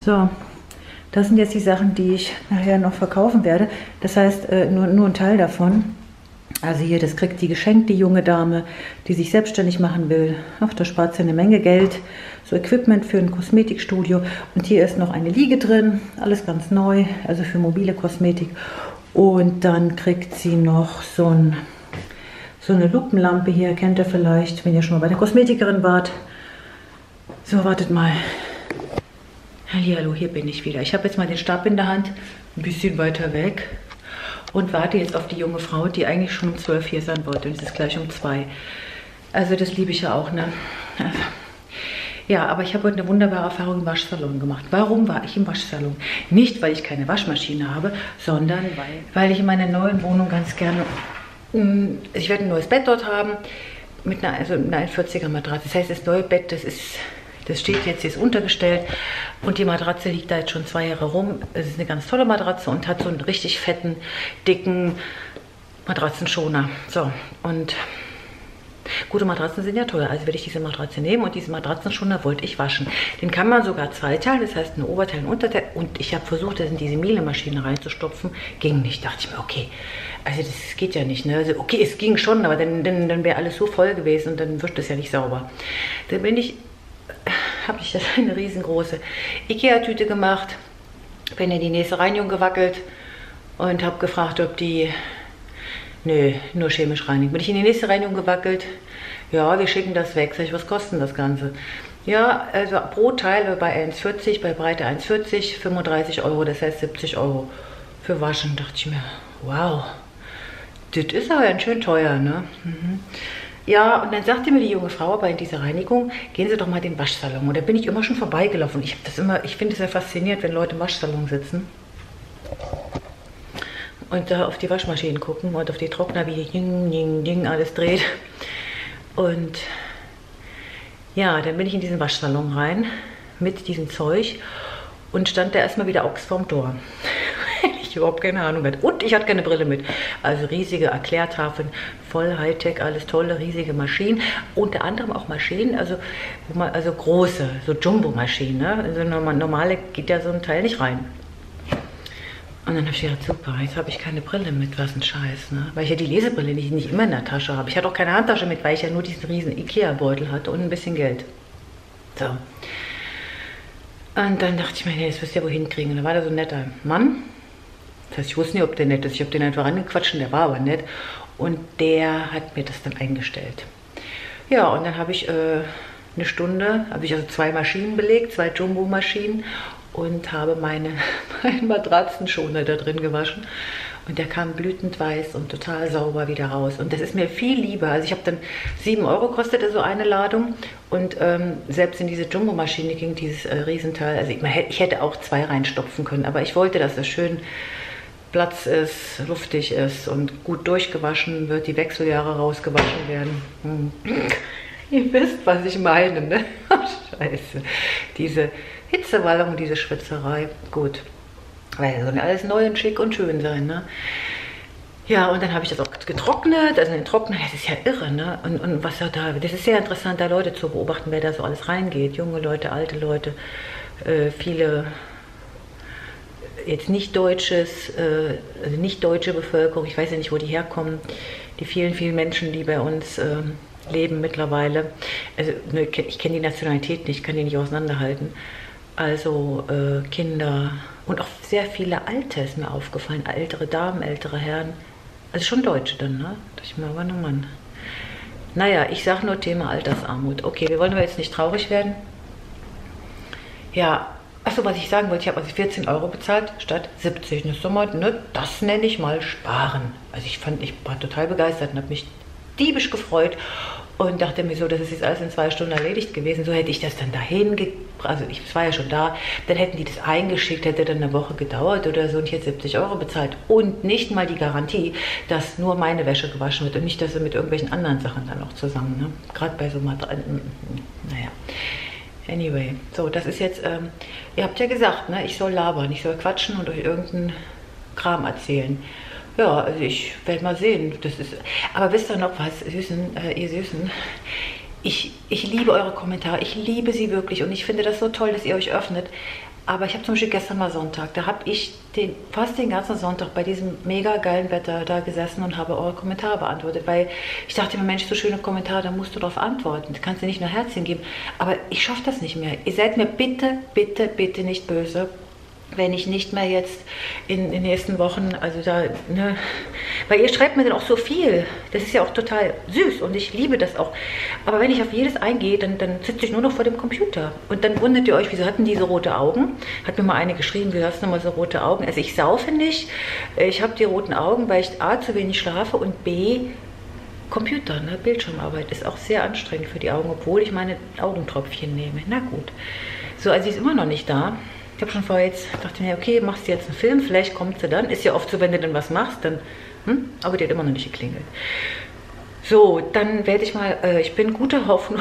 So, das sind jetzt die Sachen, die ich nachher noch verkaufen werde. Das heißt, nur ein Teil davon. Also hier, das kriegt die geschenkt, die junge Dame, die sich selbstständig machen will. Ach, da spart sie eine Menge Geld. So Equipment für ein Kosmetikstudio. Und hier ist noch eine Liege drin, alles ganz neu, also für mobile Kosmetik. Und dann kriegt sie noch so eine Lupenlampe hier, kennt ihr vielleicht, wenn ihr schon mal bei der Kosmetikerin wart. So, wartet mal. Hallihallo, hier bin ich wieder. Ich habe jetzt mal den Stab in der Hand, ein bisschen weiter weg. Und warte jetzt auf die junge Frau, die eigentlich schon um 12 hier sein wollte. Und es ist gleich um 2. Also das liebe ich ja auch, ne? Also, ja, aber ich habe heute eine wunderbare Erfahrung im Waschsalon gemacht. Warum war ich im Waschsalon? Nicht, weil ich keine Waschmaschine habe, sondern weil ich in meiner neuen Wohnung ganz gerne... Ich werde ein neues Bett dort haben, mit einer 41er Matratze. Das heißt, das neue Bett, das steht jetzt, ist untergestellt und die Matratze liegt da jetzt schon 2 Jahre rum. Es ist eine ganz tolle Matratze und hat so einen richtig fetten, dicken Matratzenschoner. So, und gute Matratzen sind ja teuer, also werde ich diese Matratze nehmen und diesen Matratzenschoner wollte ich waschen. Den kann man sogar zweiteilen, das heißt ein Oberteil und Unterteil. Und ich habe versucht, das in diese Miele-Maschine reinzustopfen, ging nicht. Dachte ich mir, okay, also das geht ja nicht, ne? Also okay, es ging schon, aber dann wäre alles so voll gewesen und dann wird das ja nicht sauber. Dann habe ich das eine riesengroße Ikea-Tüte gemacht, bin in die nächste Reinigung gewackelt und habe gefragt, ob die... Nö, nur chemisch reinigen. Bin ich in die nächste Reinigung gewackelt? Ja, wir schicken das weg. Sag ich, was kostet das Ganze? Ja, also pro Teil bei 1,40, bei Breite 1,40, 35 Euro, das heißt 70 Euro für Waschen. Dachte ich mir, wow, das ist aber ganz schön teuer, ne? Mhm. Ja, und dann sagte mir die junge Frau, aber in dieser Reinigung, gehen Sie doch mal in den Waschsalon. Und da bin ich immer schon vorbeigelaufen. Ich finde es ja faszinierend, wenn Leute im Waschsalon sitzen und da auf die Waschmaschinen gucken und auf die Trockner, wie ding, ding, ding alles dreht. Und ja, dann bin ich in diesen Waschsalon rein mit diesem Zeug und stand da erstmal wieder Ochs vorm Tor. Ich überhaupt keine Ahnung hatte. Und ich hatte keine Brille mit. Also riesige Erklärtafeln, voll Hightech, alles tolle, riesige Maschinen. Unter anderem auch Maschinen, also große, so Jumbo-Maschinen. Ne? Also normale geht ja so ein Teil nicht rein. Und dann habe ich gedacht, super, jetzt habe ich keine Brille mit, was ein Scheiß, ne? Weil ich ja die Lesebrille nicht immer in der Tasche habe. Ich hatte auch keine Handtasche mit, weil ich ja nur diesen riesen Ikea-Beutel hatte und ein bisschen Geld. So. Und dann dachte ich mir, nee, das wirst du ja wohin kriegen. Und da war da so ein netter Mann. Das heißt, ich wusste nicht, ob der nett ist. Ich habe den einfach angequatscht und der war aber nett. Und der hat mir das dann eingestellt. Ja, und dann habe ich eine Stunde, habe ich also 2 Maschinen belegt, 2 Jumbo-Maschinen. Und habe meinen Matratzenschoner da drin gewaschen. Und der kam blütend weiß und total sauber wieder raus. Und das ist mir viel lieber. Also ich habe dann 7 Euro kostete so eine Ladung. Und selbst in diese Jumbo-Maschine ging dieses Riesenteil. Also ich hätte auch 2 reinstopfen können. Aber ich wollte, dass es schön Platz ist, luftig ist und gut durchgewaschen wird. Die Wechseljahre rausgewaschen werden. Ihr wisst, was ich meine, ne? Scheiße. Diese Hitzewallung, diese Schwitzerei. Gut. Weil soll ja alles neu und schick und schön sein, ne? Ja, und dann habe ich das auch getrocknet. Also den Trockner, das ist ja irre, ne? Und was da, das ist sehr interessant, da Leute zu beobachten, wer da so alles reingeht. Junge Leute, alte Leute, viele jetzt nicht deutsches, also nicht deutsche Bevölkerung. Ich weiß ja nicht, wo die herkommen. Die vielen, vielen Menschen, die bei uns leben mittlerweile. Also ne, ich kenne die Nationalität nicht, kann die nicht auseinanderhalten. Also Kinder und auch sehr viele Alte ist mir aufgefallen. Ältere Damen, ältere Herren. Also schon Deutsche dann, ne? Da dachte ich mir, aber no Mann. Naja, ich sage nur Thema Altersarmut. Okay, wir wollen aber jetzt nicht traurig werden. Ja, achso, was ich sagen wollte, ich habe also 14 Euro bezahlt statt 70. Das nenne ich mal sparen. Also ich war total begeistert und habe mich diebisch gefreut. Und dachte mir so, das ist jetzt alles in 2 Stunden erledigt gewesen. So hätte ich das dann dahin also ich war ja schon da, dann hätten die das eingeschickt, hätte dann eine Woche gedauert oder so und ich hätte 70 Euro bezahlt. Und nicht mal die Garantie, dass nur meine Wäsche gewaschen wird und nicht, dass sie mit irgendwelchen anderen Sachen dann noch zusammen, ne? Gerade bei so Materialien, naja. Anyway, so, das ist jetzt, ihr habt ja gesagt, ne, ich soll labern, ich soll quatschen und euch irgendeinen Kram erzählen. Ja, also ich werde mal sehen. Das ist, aber wisst ihr noch was, Süßen, ihr Süßen? Ich liebe eure Kommentare, ich liebe sie wirklich und ich finde das so toll, dass ihr euch öffnet. Aber ich habe zum Beispiel gestern mal Sonntag, da habe ich fast den ganzen Sonntag bei diesem mega geilen Wetter da gesessen und habe eure Kommentare beantwortet, weil ich dachte mir, Mensch, so schöne Kommentare, da musst du darauf antworten. Du kannst dir nicht nur Herzchen geben. Aber ich schaffe das nicht mehr. Ihr seid mir bitte, bitte, bitte nicht böse, wenn ich nicht mehr jetzt in den nächsten Wochen, also da, ne, weil ihr schreibt mir dann auch so viel. Das ist ja auch total süß und ich liebe das auch. Aber wenn ich auf jedes eingehe, dann sitze ich nur noch vor dem Computer. Und dann wundert ihr euch, wieso hatten die so rote Augen? Hat mir mal eine geschrieben, wieso hast du mal so rote Augen? Also ich saufe nicht, ich habe die roten Augen, weil ich A, zu wenig schlafe und B, Computer, ne, Bildschirmarbeit ist auch sehr anstrengend für die Augen, obwohl ich meine Augentröpfchen nehme. Na gut. So, also sie ist immer noch nicht da. Ich habe schon vorher jetzt dachte mir, okay, machst du jetzt einen Film, vielleicht kommt sie dann. Ist ja oft so, wenn du dann was machst, dann, aber die hat immer noch nicht geklingelt. So, dann werde ich mal, ich bin guter Hoffnung,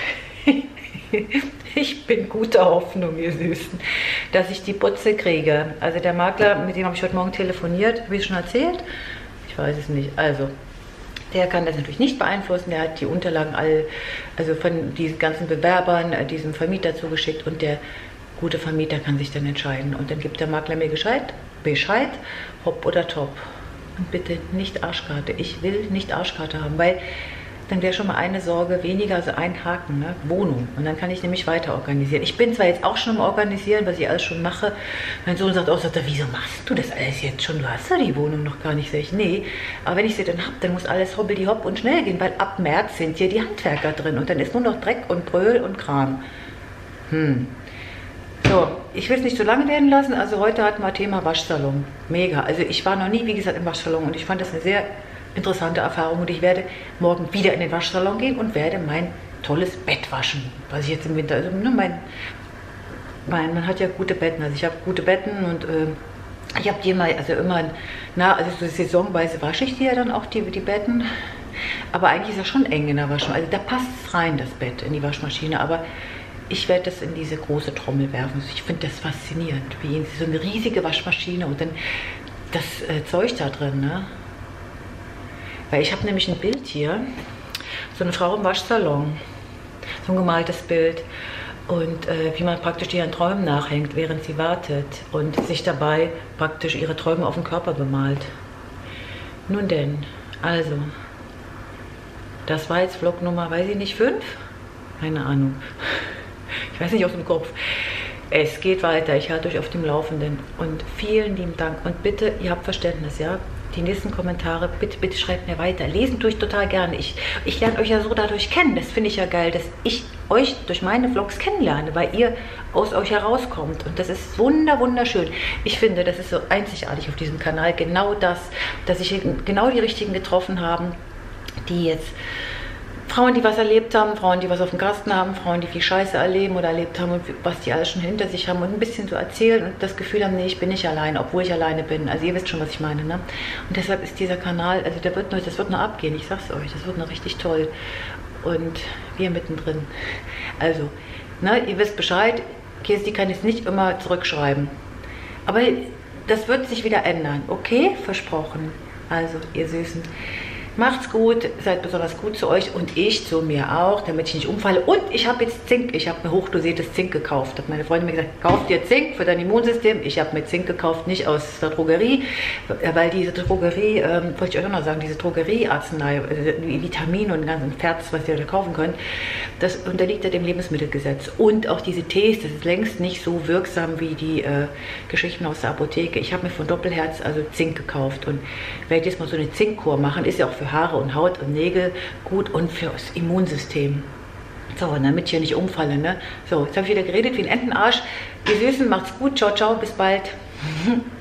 ich bin guter Hoffnung, ihr Süßen, dass ich die Putze kriege. Also der Makler, mit dem habe ich heute Morgen telefoniert, habe ich schon erzählt? Ich weiß es nicht. Also, der kann das natürlich nicht beeinflussen, der hat die Unterlagen also von diesen ganzen Bewerbern, diesem Vermieter zugeschickt und der gute Vermieter kann sich dann entscheiden. Und dann gibt der Makler mir Bescheid, hopp oder top. Und bitte nicht Arschkarte. Ich will nicht Arschkarte haben, weil dann wäre schon mal eine Sorge weniger, also ein Haken, ne? Wohnung. Und dann kann ich nämlich weiter organisieren. Ich bin zwar jetzt auch schon am Organisieren, was ich alles schon mache. Mein Sohn sagt auch, wieso machst du das alles jetzt schon? Du hast ja die Wohnung noch gar nicht. Sag ich, nee, aber wenn ich sie dann habe, dann muss alles hoppeldi-hopp und schnell gehen, weil ab März sind hier die Handwerker drin und dann ist nur noch Dreck und Bröl und Kram. So, ich will es nicht so lange werden lassen. Also heute hatten wir Thema Waschsalon. Mega. Also ich war noch nie, wie gesagt, im Waschsalon und ich fand das eine sehr interessante Erfahrung. Und ich werde morgen wieder in den Waschsalon gehen und werde mein tolles Bett waschen. Was ich jetzt im Winter, also ne, man hat ja gute Betten. Also ich habe gute Betten und ich habe die mal, also immer, also so saisonweise wasche ich die ja dann auch, die Betten. Aber eigentlich ist das schon eng in der Waschmaschine. Also da passt es rein, das Bett, in die Waschmaschine. Aber ich werde das in diese große Trommel werfen. Ich finde das faszinierend, wie so eine riesige Waschmaschine und dann das Zeug da drin, ne? Weil ich habe nämlich ein Bild hier, so eine Frau im Waschsalon, so ein gemaltes Bild und wie man praktisch ihren Träumen nachhängt, während sie wartet und sich dabei praktisch ihre Träume auf den Körper bemalt. Nun denn, also, das war jetzt Vlog Nummer, weiß ich nicht, 5? Keine Ahnung. Ich weiß nicht aus dem Kopf. Es geht weiter. Ich halte euch auf dem Laufenden. Und vielen lieben Dank. Und bitte, ihr habt Verständnis, ja? Die nächsten Kommentare, bitte, bitte schreibt mir weiter. Lesen tue ich total gerne. Ich lerne euch ja so dadurch kennen. Das finde ich ja geil, dass ich euch durch meine Vlogs kennenlerne, weil ihr aus euch herauskommt. Und das ist wunderschön. Ich finde, das ist so einzigartig auf diesem Kanal. Genau das, dass ich genau die Richtigen getroffen habe, die jetzt Frauen, die was erlebt haben, Frauen, die was auf dem Kasten haben, Frauen, die viel Scheiße erleben oder erlebt haben und was die alles schon hinter sich haben und ein bisschen so erzählen und das Gefühl haben, nee, ich bin nicht alleine, obwohl ich alleine bin. Also ihr wisst schon, was ich meine, ne? Und deshalb ist dieser Kanal, also das wird noch abgehen, ich sag's euch, das wird noch richtig toll. Und wir mittendrin. Also, ne, ihr wisst Bescheid, Kirsti kann jetzt nicht immer zurückschreiben. Aber das wird sich wieder ändern, okay? Versprochen. Also, ihr Süßen. Macht's gut, seid besonders gut zu euch und ich zu mir auch, damit ich nicht umfalle. Und ich habe jetzt Zink, ich habe mir hochdosiertes Zink gekauft. Hat meine Freundin mir gesagt, kauf dir Zink für dein Immunsystem. Ich habe mir Zink gekauft, nicht aus der Drogerie, weil diese Drogerie, wollte ich euch auch noch sagen, diese Drogeriearznei, Vitamine und den ganzen Ferz, was ihr da kaufen könnt, das unterliegt ja dem Lebensmittelgesetz. Und auch diese Tees, das ist längst nicht so wirksam wie die Geschichten aus der Apotheke. Ich habe mir von Doppelherz also Zink gekauft und werde jetzt mal so eine Zinkkur machen. Ist ja auch für Haare und Haut und Nägel gut und fürs Immunsystem. So, damit ich hier nicht umfalle, ne? So, jetzt habe ich wieder geredet wie ein Entenarsch. Ihr Süßen, macht's gut. Ciao, ciao, bis bald.